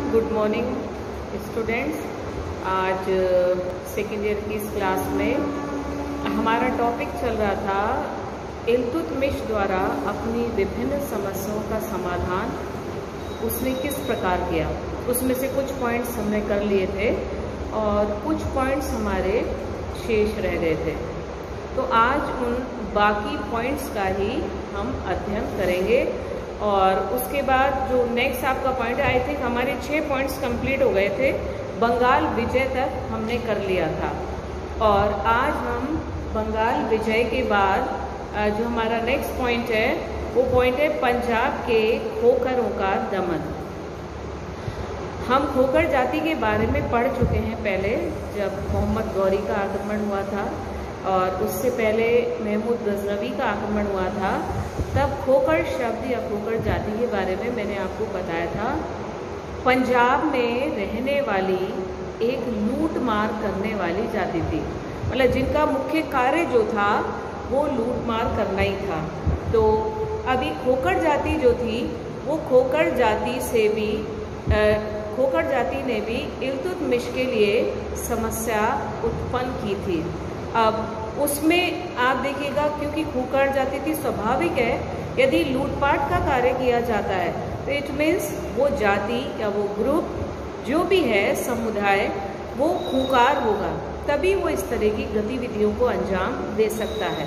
Good morning students. आज second year की इस क्लास में हमारा टॉपिक चल रहा था इल्तुतमिश द्वारा अपनी विभिन्न समस्याओं का समाधान उसने किस प्रकार किया। उसमें से कुछ पॉइंट्स हमने कर लिए थे और कुछ पॉइंट्स हमारे शेष रह गए थे, तो आज उन बाकी पॉइंट्स का ही हम अध्ययन करेंगे। और उसके बाद जो नेक्स्ट आपका पॉइंट है, आई थिंक हमारे 6 पॉइंट्स कंप्लीट हो गए थे, बंगाल विजय तक हमने कर लिया था। और आज हम बंगाल विजय के बाद जो हमारा नेक्स्ट पॉइंट है वो पॉइंट है पंजाब के खोखरों का दमन। हम खोखर जाति के बारे में पढ़ चुके हैं पहले, जब मोहम्मद गौरी का आक्रमण हुआ था और उससे पहले महमूद गजनवी का आक्रमण हुआ था, तब खोखर शब्द या खोखर जाति के बारे में मैंने आपको बताया था। पंजाब में रहने वाली एक लूट मार करने वाली जाति थी, मतलब जिनका मुख्य कार्य जो था वो लूट मार करना ही था। तो अभी खोखर जाति जो थी वो खोखर जाति से भी खोखर जाति ने भी इल्तुतमिश के लिए समस्या उत्पन्न की थी। अब उसमें आप देखिएगा, क्योंकि खोखर जाति थी, स्वाभाविक है यदि लूटपाट का कार्य किया जाता है तो इट मीन्स वो जाति या वो ग्रुप जो भी है, समुदाय, वो खूंखार होगा, तभी वो इस तरह की गतिविधियों को अंजाम दे सकता है।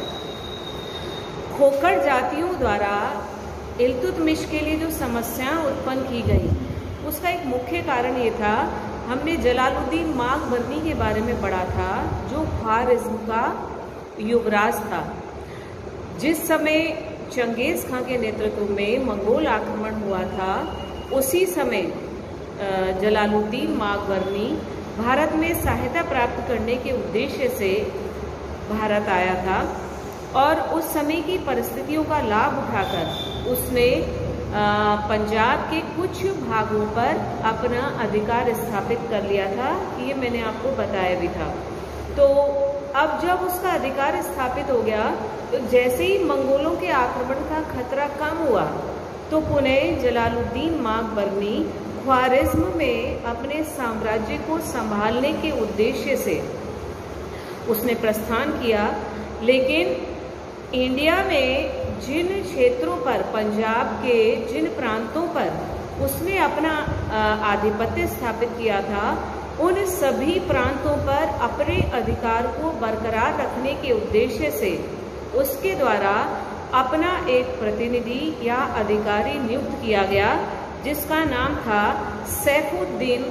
खोखर जातियों द्वारा इल्तुतमिश के लिए जो समस्याएं उत्पन्न की गई उसका एक मुख्य कारण ये था, हमने जलालुद्दीन माकबरनी के बारे में पढ़ा था, जो ख्वारिज़्म का युवराज था। जिस समय चंगेज़ खां के नेतृत्व में मंगोल आक्रमण हुआ था, उसी समय जलालुद्दीन माकबरनी भारत में सहायता प्राप्त करने के उद्देश्य से भारत आया था और उस समय की परिस्थितियों का लाभ उठाकर उसने पंजाब के कुछ भागों पर अपना अधिकार स्थापित कर लिया था। ये मैंने आपको बताया भी था। तो अब जब उसका अधिकार स्थापित हो गया, तो जैसे ही मंगोलों के आक्रमण का खतरा कम हुआ तो पुनः जलालुद्दीन माकबरनी ख्वारिज़्म में अपने साम्राज्य को संभालने के उद्देश्य से उसने प्रस्थान किया। लेकिन इंडिया में जिन क्षेत्रों पर, पंजाब के जिन प्रांतों पर उसने अपना आधिपत्य स्थापित किया था, उन सभी प्रांतों पर अपने अधिकार को बरकरार रखने के उद्देश्य से उसके द्वारा अपना एक प्रतिनिधि या अधिकारी नियुक्त किया गया, जिसका नाम था सैफुद्दीन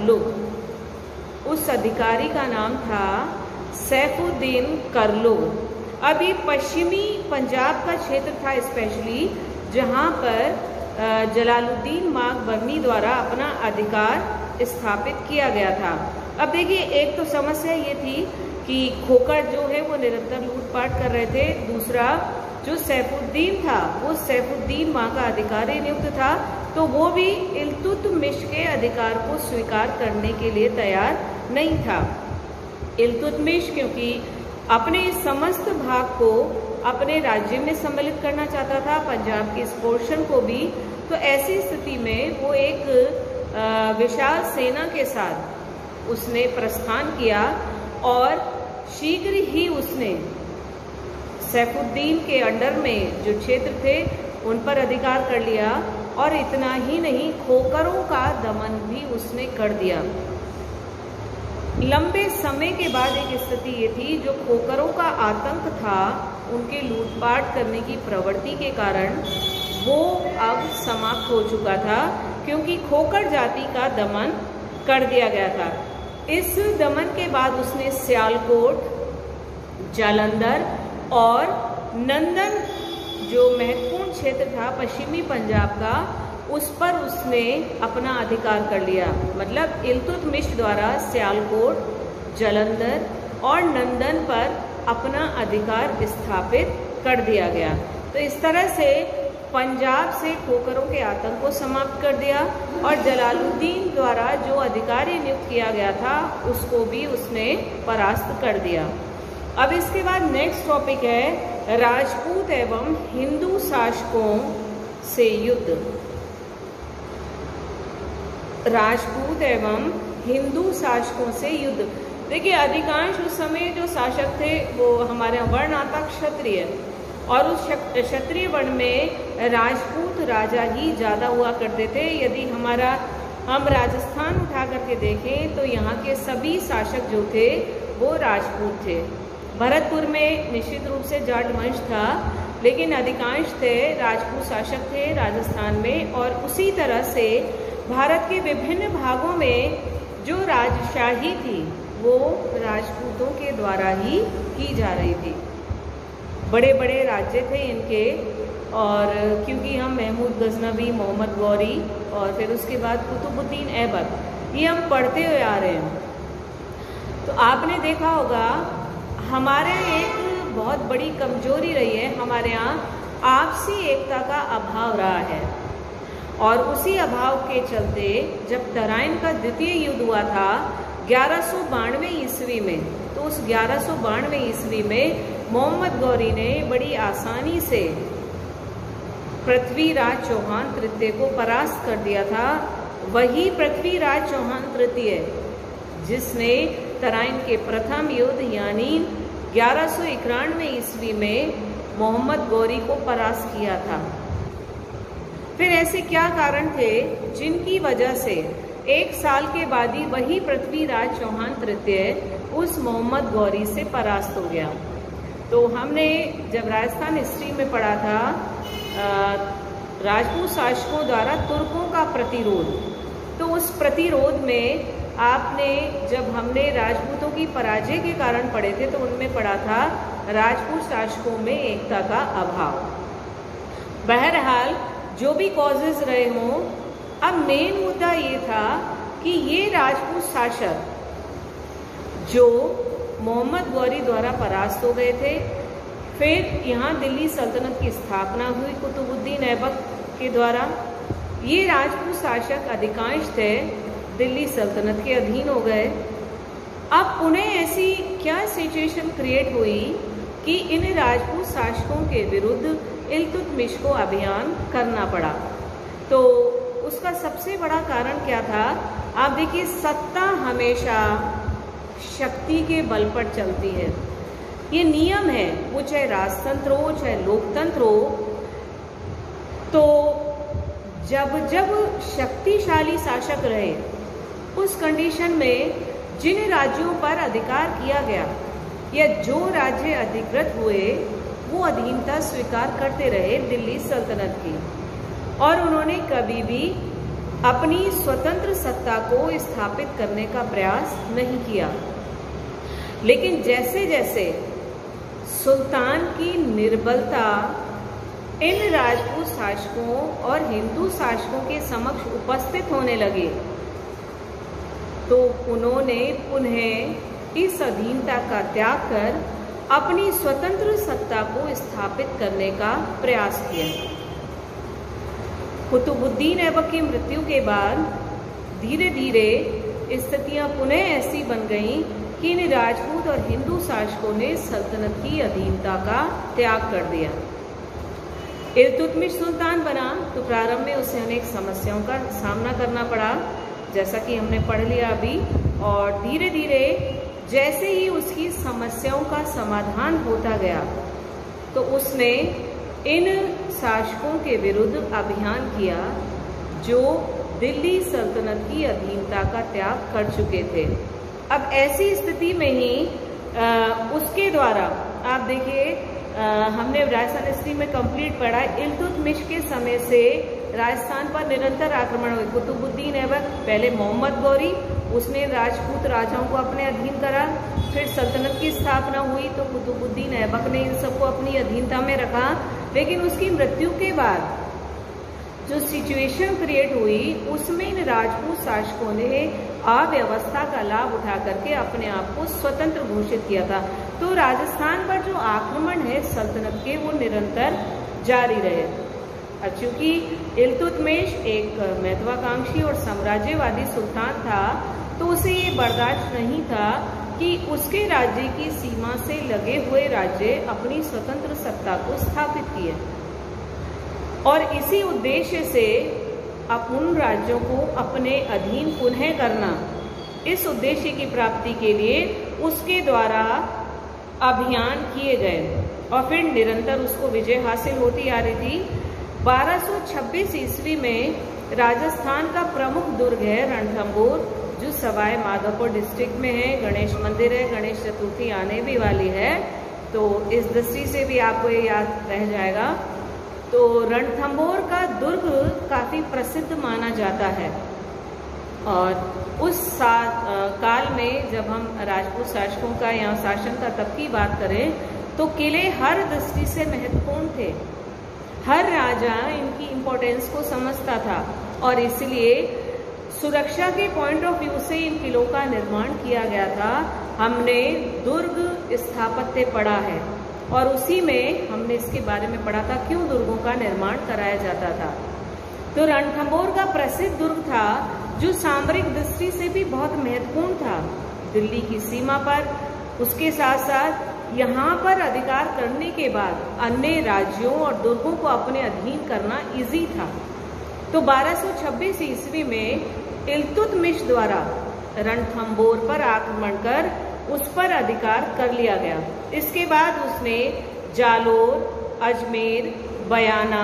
करलुग। उस अधिकारी का नाम था सैफुद्दीन करलुग। अभी पश्चिमी पंजाब का क्षेत्र था स्पेशली, जहाँ पर जलालुद्दीन माकबरनी द्वारा अपना अधिकार स्थापित किया गया था। अब देखिए, एक तो समस्या ये थी कि खोखर जो है वो निरंतर लूटपाट कर रहे थे, दूसरा जो सैफुद्दीन था वो सैफुद्दीन मां का अधिकारी नियुक्त था, तो वो भी इल्तुतमिश के अधिकार को स्वीकार करने के लिए तैयार नहीं था। इल्तुतमिश क्योंकि अपने समस्त भाग को अपने राज्य में सम्मिलित करना चाहता था, पंजाब के इस पोर्शन को भी, तो ऐसी स्थिति में वो एक विशाल सेना के साथ उसने प्रस्थान किया और शीघ्र ही उसने सैफुद्दीन के अंडर में जो क्षेत्र थे उन पर अधिकार कर लिया। और इतना ही नहीं, खोखरों का दमन भी उसने कर दिया। लंबे समय के बाद एक स्थिति ये थी, जो खोखरों का आतंक था उनके लूटपाट करने की प्रवृत्ति के कारण, वो अब समाप्त हो चुका था, क्योंकि खोखर जाति का दमन कर दिया गया था। इस दमन के बाद उसने सियालकोट, जालंधर और नंदन, जो महत्वपूर्ण क्षेत्र था पश्चिमी पंजाब का, उस पर उसने अपना अधिकार कर लिया। मतलब इल्तुतमिश द्वारा सियालकोट, जालंधर और नंदन पर अपना अधिकार स्थापित कर दिया गया। तो इस तरह से पंजाब से खोखरों के आतंक को समाप्त कर दिया और जलालुद्दीन द्वारा जो अधिकारी नियुक्त किया गया था उसको भी उसने परास्त कर दिया। अब इसके बाद नेक्स्ट टॉपिक है राजपूत एवं हिंदू शासकों से युद्ध। राजपूत एवं हिंदू शासकों से युद्ध। देखिए, अधिकांश उस समय जो शासक थे वो हमारे वर्ण आता क्षत्रिय, और उस क्षत्रिय वर्ण में राजपूत राजा ही ज़्यादा हुआ करते थे। यदि हम राजस्थान उठा करके देखें तो यहाँ के सभी शासक जो थे वो राजपूत थे। भरतपुर में निश्चित रूप से जाट वंश था, लेकिन अधिकांश थे राजपूत शासक थे राजस्थान में। और उसी तरह से भारत के विभिन्न भागों में जो राजशाही थी वो राजपूतों के द्वारा ही की जा रही थी। बड़े बड़े राज्य थे इनके, और क्योंकि हम महमूद गजनवी, मोहम्मद गौरी और फिर उसके बाद कुतुबुद्दीन ऐबक ये हम पढ़ते हुए आ रहे हैं, तो आपने देखा होगा हमारे एक बहुत बड़ी कमजोरी रही है, हमारे यहाँ आपसी एकता का अभाव रहा है। और उसी अभाव के चलते जब तराइन का द्वितीय युद्ध हुआ था 1192 ईस्वी में, तो उस 1192 ईस्वी में मोहम्मद गौरी ने बड़ी आसानी से पृथ्वीराज चौहान तृतीय को परास्त कर दिया था। वही पृथ्वीराज चौहान तृतीय जिसने तराइन के प्रथम युद्ध यानी 1191 ईस्वी में मोहम्मद गौरी को परास्त किया था। फिर ऐसे क्या कारण थे जिनकी वजह से एक साल के बाद ही वही पृथ्वीराज चौहान तृतीय उस मोहम्मद गौरी से परास्त हो गया? तो हमने जब राजस्थान हिस्ट्री में पढ़ा था राजपूत शासकों द्वारा तुर्कों का प्रतिरोध, तो उस प्रतिरोध में आपने जब हमने राजपूतों की पराजय के कारण पढ़े थे तो उनमें पढ़ा था राजपूत शासकों में एकता का अभाव। बहरहाल जो भी कॉजेज रहे हों, अब मेन मुद्दा ये था कि ये राजपूत शासक जो मोहम्मद गौरी द्वारा परास्त हो गए थे, फिर यहाँ दिल्ली सल्तनत की स्थापना हुई कुतुबुद्दीन ऐबक के द्वारा। ये राजपूत शासक अधिकांश थे दिल्ली सल्तनत के अधीन हो गए। अब उन्हें ऐसी क्या सिचुएशन क्रिएट हुई कि इन राजपूत शासकों के विरुद्ध इल्तुतमिश को अभियान करना पड़ा। तो उसका सबसे बड़ा कारण क्या था? आप देखिए, सत्ता हमेशा शक्ति के बल पर चलती है, ये नियम है, वो चाहे राजतंत्र हो चाहे लोकतंत्र हो। तो जब जब शक्तिशाली शासक रहे उस कंडीशन में जिन राज्यों पर अधिकार किया गया या जो राज्य अधिकृत हुए वो अधीनता स्वीकार करते रहे दिल्ली सल्तनत की, और उन्होंने कभी भी अपनी स्वतंत्र सत्ता को स्थापित करने का प्रयास नहीं किया। लेकिन जैसे जैसे सुल्तान की निर्बलता इन राजपूत शासकों और हिंदू शासकों के समक्ष उपस्थित होने लगे, तो उन्होंने पुनः इस अधीनता का त्याग कर अपनी स्वतंत्र सत्ता को स्थापित करने का प्रयास किया। कुतुबुद्दीन ऐबक की मृत्यु के बाद धीरे धीरे स्थितियां पुनः ऐसी बन गईं कि इन राजपूत और हिंदू शासकों ने सल्तनत की अधीनता का त्याग कर दिया। इल्तुतमिश सुल्तान बना तो प्रारंभ में उसे अनेक समस्याओं का सामना करना पड़ा, जैसा कि हमने पढ़ लिया अभी। और धीरे धीरे जैसे ही उसकी समस्याओं का समाधान होता गया तो उसने इन शासकों के विरुद्ध अभियान किया जो दिल्ली सल्तनत की अधीनता का त्याग कर चुके थे। अब ऐसी स्थिति में ही उसके द्वारा आप देखिए, हमने राजस्थान हिस्ट्री में कंप्लीट पढ़ा, इल्तुतमिश के समय से राजस्थान पर निरंतर आक्रमण हुए। कुतुबुद्दीन ऐबक, पहले मोहम्मद गौरी, उसने राजपूत राजाओं को अपने अधीन करा, फिर सल्तनत की स्थापना हुई तो कुतुबुद्दीन ऐबक ने इन सबको अपनी अधीनता में रखा। लेकिन उसकी मृत्यु के बाद जो सिचुएशन क्रिएट हुई उसमें इन राजपूत शासकों ने अव्यवस्था का लाभ उठा करके अपने आप को स्वतंत्र घोषित किया था। तो राजस्थान पर जो आक्रमण है सल्तनत के वो निरंतर जारी रहे। और चूंकि इल्तुतमिश एक महत्वाकांक्षी और साम्राज्यवादी सुल्तान था तो उसे ये बर्दाश्त नहीं था कि उसके राज्य की सीमा से लगे हुए राज्य अपनी स्वतंत्र सत्ता को स्थापित किए। और इसी उद्देश्य से उन राज्यों को अपने अधीन पुनः करना, इस उद्देश्य की प्राप्ति के लिए उसके द्वारा अभियान किए गए और फिर निरंतर उसको विजय हासिल होती आ रही थी। 1226 ईस्वी में राजस्थान का प्रमुख दुर्ग है रणथंभौर, जो सवाई माधोपुर डिस्ट्रिक्ट में है। गणेश मंदिर है, गणेश चतुर्थी आने भी वाली है, तो इस दृष्टि से भी आपको ये याद रह जाएगा। तो रणथंभौर का दुर्ग काफ़ी प्रसिद्ध माना जाता है और उस काल में जब हम राजपूत शासकों का या शासन का तब की बात करें तो किले हर दृष्टि से महत्वपूर्ण थे। हर राजा इनकी इम्पोर्टेंस को समझता था और इसलिए सुरक्षा के पॉइंट ऑफ व्यू से इन किलों का निर्माण किया गया था। हमने दुर्ग स्थापत्य पढ़ा है और उसी में हमने इसके बारे में पढ़ा था क्यों दुर्गों का निर्माण कराया जाता था। तो रणथंभौर का प्रसिद्ध दुर्ग था जो सामरिक दृष्टि से भी बहुत महत्वपूर्ण था, दिल्ली की सीमा पर। उसके साथ साथ यहाँ पर अधिकार करने के बाद अन्य राज्यों और दुर्गों को अपने अधीन करना इजी था। तो 1226 ईस्वी में इल्तुतमिश द्वारा रणथंभौर पर आक्रमण कर उस पर अधिकार कर लिया गया। इसके बाद उसने जालोर, अजमेर, बयाना,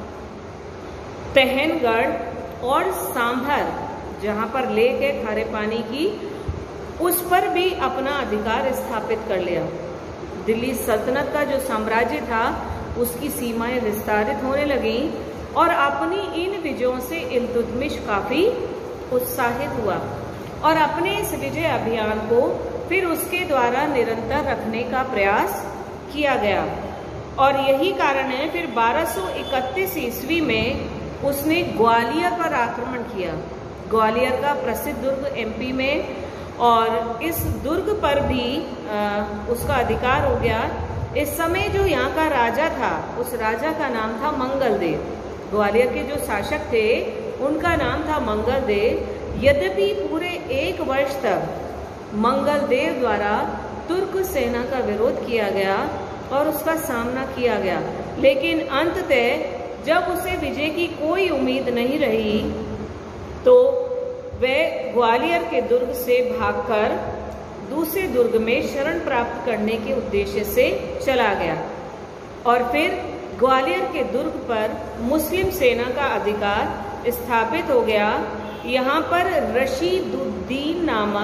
तहनगढ़ और सांभर, जहाँ पर लेक है खारे पानी की, उस पर भी अपना अधिकार स्थापित कर लिया। दिल्ली सल्तनत का जो साम्राज्य था उसकी सीमाएं विस्तारित होने लगी और अपनी इन विजयों से इल्तुतमिश काफी उत्साहित हुआ और अपने इस विजय अभियान को फिर उसके द्वारा निरंतर रखने का प्रयास किया गया। और यही कारण है फिर 1231 ईस्वी में उसने ग्वालियर पर आक्रमण किया। ग्वालियर का प्रसिद्ध दुर्ग एमपी में, और इस दुर्ग पर भी उसका अधिकार हो गया। इस समय जो यहाँ का राजा था उस राजा का नाम था मंगलदेव। ग्वालियर के जो शासक थे उनका नाम था मंगलदेव। यद्यपि पूरे 1 वर्ष तक मंगलदेव द्वारा तुर्क सेना का विरोध किया गया और उसका सामना किया गया, लेकिन अंततः जब उसे विजय की कोई उम्मीद नहीं रही तो वह ग्वालियर के दुर्ग से भागकर दूसरे दुर्ग में शरण प्राप्त करने के उद्देश्य से चला गया और फिर ग्वालियर के दुर्ग पर मुस्लिम सेना का अधिकार स्थापित हो गया। यहाँ पर रशीदुद्दीन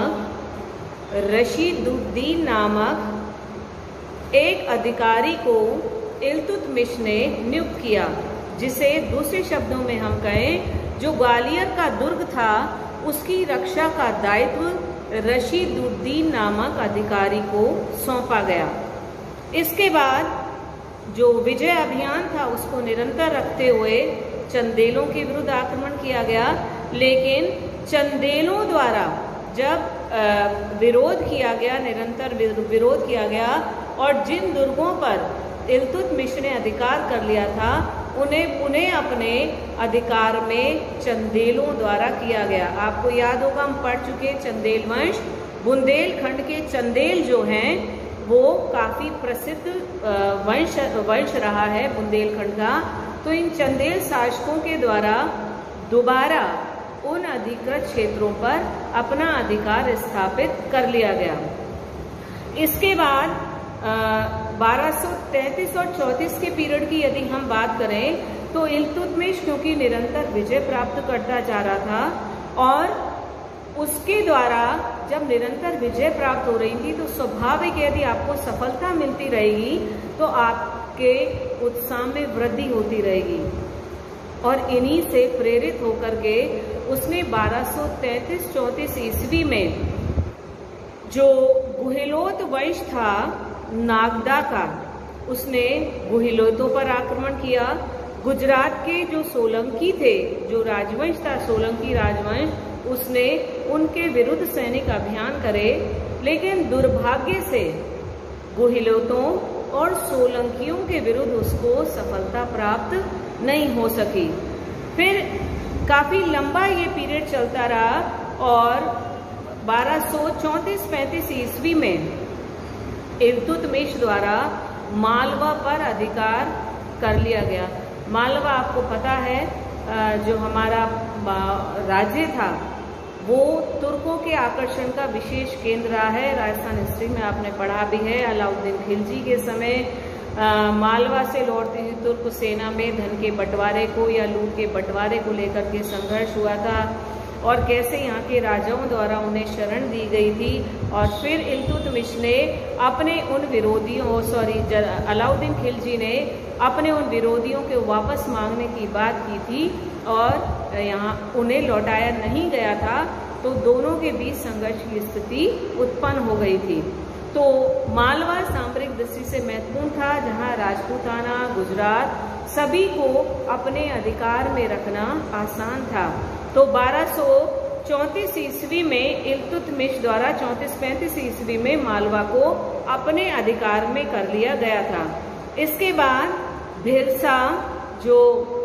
नामक एक अधिकारी को इल्तुतमिश ने नियुक्त किया, जिसे दूसरे शब्दों में हम कहें जो ग्वालियर का दुर्ग था उसकी रक्षा का दायित्व रशीदुद्दीन नामक अधिकारी को सौंपा गया। इसके बाद जो विजय अभियान था उसको निरंतर रखते हुए चंदेलों के विरुद्ध आक्रमण किया गया, लेकिन चंदेलों द्वारा जब विरोध किया गया, निरंतर विरोध किया गया और जिन दुर्गों पर इल्तुतमिश ने अधिकार कर लिया था उन्हें पुनः अपने अधिकार में चंदेलों द्वारा किया गया। आपको याद होगा हम पढ़ चुके चंदेल वंश। बुंदेलखंड के चंदेल जो हैं वो काफी प्रसिद्ध वंश रहा है बुंदेलखंड का। तो इन चंदेल शासकों के द्वारा दोबारा उन अधिकृत क्षेत्रों पर अपना अधिकार स्थापित कर लिया गया। इसके बाद 1233 और 34 के पीरियड की यदि हम बात करें तो इल्तुतमिश क्योंकि निरंतर विजय प्राप्त करता जा रहा था और उसके द्वारा जब निरंतर विजय प्राप्त हो रही थी तो स्वाभाविक यदि आपको सफलता मिलती रहेगी तो आपके उत्साह में वृद्धि होती रहेगी और इन्हीं से प्रेरित होकर के उसने 1233-34 ईस्वी में जो गुहिलोत वंश था नागदा का, उसने गुहिलोतों पर आक्रमण किया। गुजरात के जो सोलंकी थे, जो राजवंश था सोलंकी राजवंश, उसने उनके विरुद्ध सैनिक अभियान करे, लेकिन दुर्भाग्य से गुहिलोतों और सोलंकियों के विरुद्ध उसको सफलता प्राप्त नहीं हो सकी। फिर काफी लंबा ये पीरियड चलता रहा और 1234-35 ईस्वी में इल्तुतमिश द्वारा मालवा पर अधिकार कर लिया गया। मालवा आपको पता है जो हमारा राज्य था वो तुर्कों के आकर्षण का विशेष केंद्र रहा है। राजस्थान हिस्ट्री में आपने पढ़ा भी है। अलाउद्दीन खिलजी के समय मालवा से लौटती हुई तुर्क सेना में धन के बंटवारे को या लूट के बंटवारे को लेकर के संघर्ष हुआ था और कैसे यहाँ के राजाओं द्वारा उन्हें शरण दी गई थी। और फिर इल्तुतमिश ने अपने उन विरोधियों अलाउद्दीन खिलजी ने अपने उन विरोधियों के वापस मांगने की बात की थी और यहाँ उन्हें लौटाया नहीं गया था, तो दोनों के बीच संघर्ष की स्थिति उत्पन्न हो गई थी। तो मालवा सामरिक दृष्टि से महत्वपूर्ण था, जहाँ राजपूताना, गुजरात सभी को अपने अधिकार में रखना आसान था। तो 1234 ईस्वी में इल्तुतमिश द्वारा 34-35 ईस्वी में मालवा को अपने अधिकार में कर लिया गया था। इसके बाद भिलसा, जो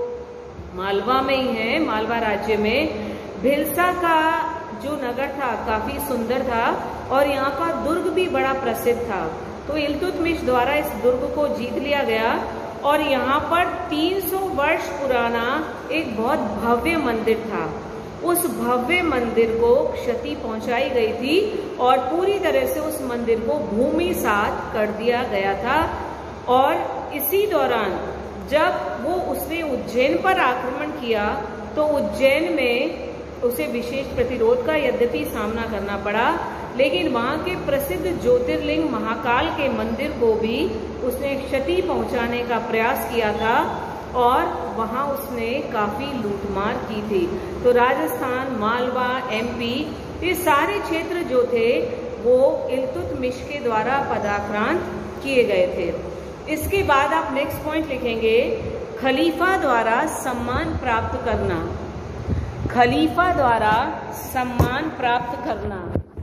मालवा में ही है, मालवा राज्य में, भिलसा का जो नगर था काफी सुंदर था और यहाँ का दुर्ग भी बड़ा प्रसिद्ध था। तो इल्तुतमिश द्वारा इस दुर्ग को जीत लिया गया और यहाँ पर 300 वर्ष पुराना एक बहुत भव्य मंदिर था। उस भव्य मंदिर को क्षति पहुंचाई गई थी और पूरी तरह से उस मंदिर को भूमिसात कर दिया गया था। और इसी दौरान जब उसने उज्जैन पर आक्रमण किया तो उज्जैन में उसे विशेष प्रतिरोध का यद्यपि सामना करना पड़ा, लेकिन वहां के प्रसिद्ध ज्योतिर्लिंग महाकाल के मंदिर को भी उसने क्षति पहुंचाने का प्रयास किया था और वहां उसने काफी लूटमार की थी। तो राजस्थान, मालवा, एमपी, ये सारे क्षेत्र जो थे वो इल्तुतमिश के द्वारा पदाक्रांत किए गए थे। इसके बाद आप नेक्स्ट पॉइंट लिखेंगे, खलीफा द्वारा सम्मान प्राप्त करना। खलीफा द्वारा सम्मान प्राप्त करना,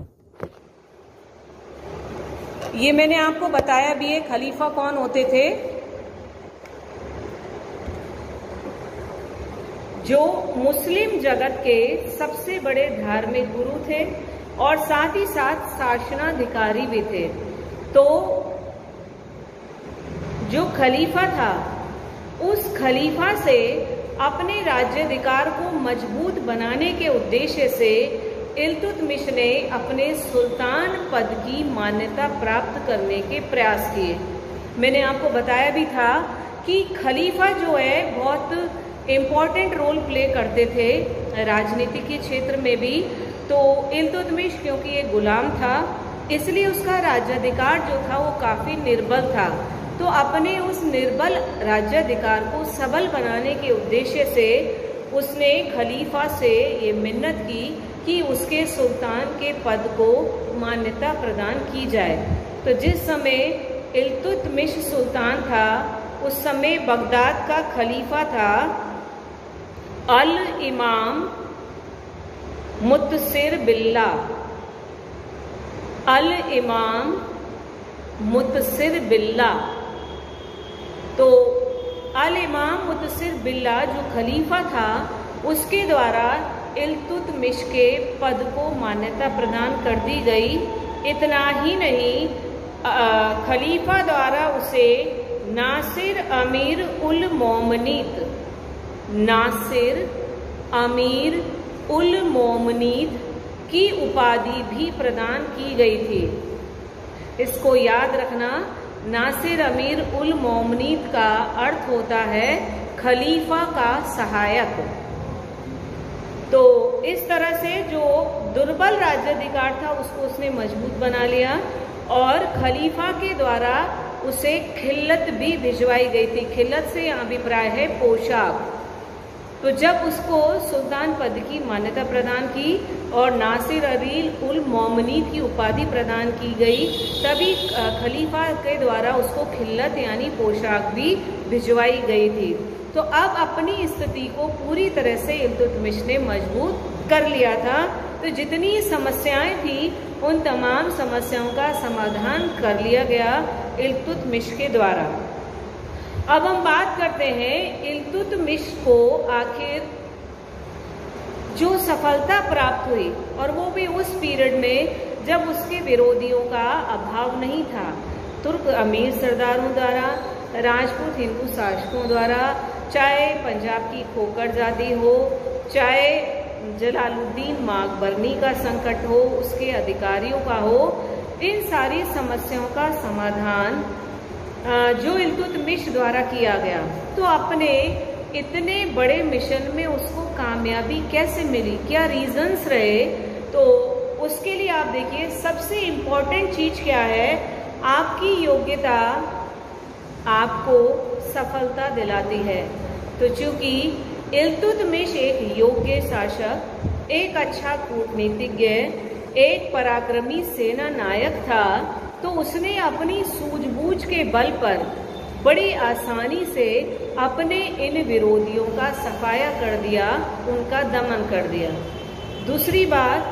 ये मैंने आपको बताया भी है। खलीफा कौन होते थे? जो मुस्लिम जगत के सबसे बड़े धार्मिक गुरु थे और साथ ही साथ शासनाधिकारी भी थे। तो जो खलीफा था, उस खलीफा से अपने राज्याधिकार को मजबूत बनाने के उद्देश्य से इल्तुतमिश ने अपने सुल्तान पद की मान्यता प्राप्त करने के प्रयास किए। मैंने आपको बताया भी था कि खलीफा जो है बहुत इम्पोर्टेंट रोल प्ले करते थे राजनीति के क्षेत्र में भी। तो इल्तुतमिश क्योंकि एक गुलाम था, इसलिए उसका राज्याधिकार जो था वो काफी निर्बल था। तो अपने उस निर्बल राज्याधिकार को सबल बनाने के उद्देश्य से उसने खलीफा से ये मिन्नत की कि उसके सुल्तान के पद को मान्यता प्रदान की जाए। तो जिस समय इल्तुतमिश सुल्तान था, उस समय बगदाद का खलीफा था अल इमाम मुत्तसिर बिल्ला। अल इमाम मुत्तसिर बिल्ला। तो अल इमाम मुत्तसिर बिल्ला जो खलीफा था, उसके द्वारा इल्तुतमिश के पद को मान्यता प्रदान कर दी गई। इतना ही नहीं, खलीफा द्वारा उसे नासिर अमीर उल मोमनीत, नासिर अमीर उल मोमनीत की उपाधि भी प्रदान की गई थी। इसको याद रखना, नासिर अमीर उल मोमनीत का अर्थ होता है खलीफा का सहायक। तो इस तरह से जो दुर्बल राज्याधिकार था उसको उसने मजबूत बना लिया और खलीफा के द्वारा उसे खिल्लत भी भिजवाई गई थी। खिल्लत से अभिप्राय है पोशाक। तो जब उसको सुल्तान पद की मान्यता प्रदान की और नासिर अमीर उल मोमनीत की उपाधि प्रदान की गई, तभी खलीफा के द्वारा उसको खिल्लत यानी पोशाक भी भिजवाई गई थी। तो अब अपनी स्थिति को पूरी तरह से इल्तुतमिश ने मजबूत कर लिया था। तो जितनी समस्याएं थी उन तमाम समस्याओं का समाधान कर लिया गया इल्तुतमिश के द्वारा। अब हम बात करते हैं इल्तुतमिश को आखिर जो सफलता प्राप्त हुई, और वो भी उस पीरियड में जब उसके विरोधियों का अभाव नहीं था। तुर्क अमीर सरदारों द्वारा, राजपूत हिंदू शासकों द्वारा, चाहे पंजाब की खोकर जाति हो, चाहे जलालुद्दीन माकबरनी का संकट हो, उसके अधिकारियों का हो, इन सारी समस्याओं का समाधान जो इल्तुतमिश द्वारा किया गया। तो अपने इतने बड़े मिशन में उसको कामयाबी कैसे मिली, क्या रीजंस रहे, तो उसके लिए आप देखिए सबसे इम्पोर्टेंट चीज क्या है, आपकी योग्यता आपको सफलता दिलाती है। तो चूंकि इल्तुतमिश एक योग्य शासक, एक अच्छा कूटनीतिज्ञ, एक पराक्रमी सेना नायक था, तो उसने अपनी सूझबूझ के बल पर बड़ी आसानी से अपने इन विरोधियों का सफाया कर दिया, उनका दमन कर दिया। दूसरी बात,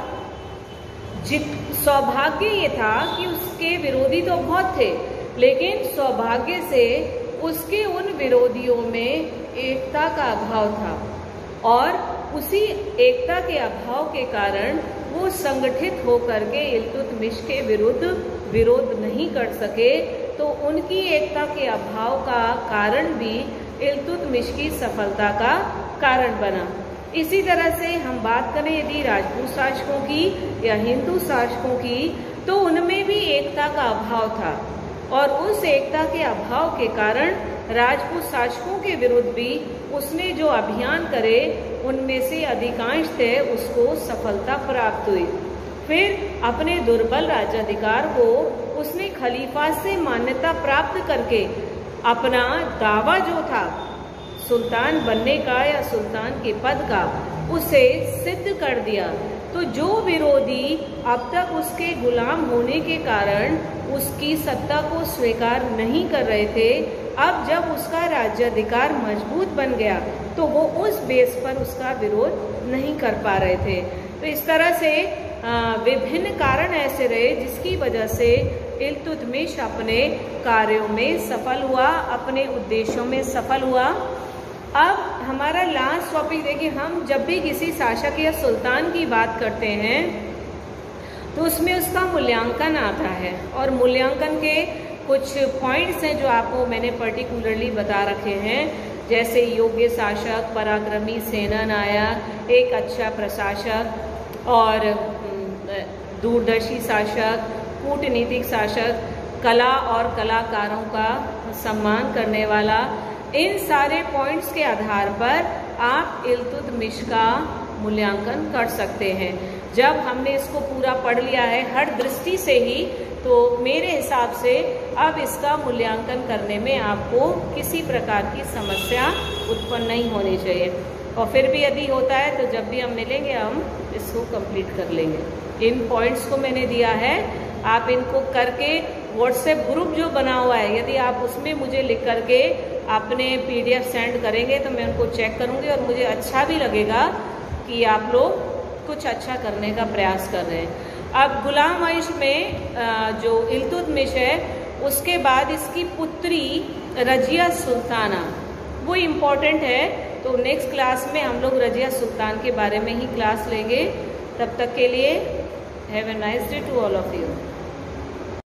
सौभाग्य ये था कि उसके विरोधी तो बहुत थे, लेकिन सौभाग्य से उसके उन विरोधियों में एकता का अभाव था, और उसी एकता के अभाव के कारण वो संगठित होकर के इल्तुतमिश के विरुद्ध विरोध नहीं कर सके। तो उनकी एकता के अभाव का कारण भी इल्तुतमिश की सफलता का कारण बना। इसी तरह से हम बात करें यदि राजपूत शासकों की या हिंदू शासकों की, तो उनमें भी एकता का अभाव था, और उस एकता के अभाव के कारण राजपूत शासकों के विरुद्ध भी उसने जो अभियान करे, उनमें से अधिकांश थे उसको सफलता प्राप्त हुई। फिर अपने दुर्बल राज्याधिकार को उसने खलीफा से मान्यता प्राप्त करके अपना दावा जो था सुल्तान बनने का या सुल्तान के पद का, उसे सिद्ध कर दिया। तो जो विरोधी अब तक उसके गुलाम होने के कारण उसकी सत्ता को स्वीकार नहीं कर रहे थे, अब जब उसका राज्याधिकार मजबूत बन गया तो वो उस बेस पर उसका विरोध नहीं कर पा रहे थे। तो इस तरह से विभिन्न कारण ऐसे रहे जिसकी वजह से इल्तुतमिश अपने कार्यों में सफल हुआ, अपने उद्देश्यों में सफल हुआ। अब हमारा लास्ट टॉपिक देखिए, हम जब भी किसी शासक या सुल्तान की बात करते हैं तो उसमें उसका मूल्यांकन आता है, और मूल्यांकन के कुछ पॉइंट्स हैं जो आपको मैंने पर्टिकुलरली बता रखे हैं, जैसे योग्य शासक, पराक्रमी सेना नायक, एक अच्छा प्रशासक और दूरदर्शी शासक, कूटनीतिक शासक, कला और कलाकारों का सम्मान करने वाला। इन सारे पॉइंट्स के आधार पर आप इल्तुतमिश का मूल्यांकन कर सकते हैं। जब हमने इसको पूरा पढ़ लिया है हर दृष्टि से ही, तो मेरे हिसाब से अब इसका मूल्यांकन करने में आपको किसी प्रकार की समस्या उत्पन्न नहीं होनी चाहिए, और फिर भी यदि होता है तो जब भी हम मिलेंगे हम इसको कंप्लीट कर लेंगे। इन पॉइंट्स को मैंने दिया है, आप इनको करके व्हाट्सएप ग्रुप जो बना हुआ है, यदि आप उसमें मुझे लिख करके अपने PDF सेंड करेंगे तो मैं उनको चेक करूँगी, और मुझे अच्छा भी लगेगा कि आप लोग कुछ अच्छा करने का प्रयास कर रहे हैं। अब गुलाम आइश में जो इल्तुतमिश है, उसके बाद इसकी पुत्री रजिया सुल्ताना, वो इम्पोर्टेंट है। तो नेक्स्ट क्लास में हम लोग रजिया सुल्तान के बारे में ही क्लास लेंगे। तब तक के लिए have a nice day to all of you.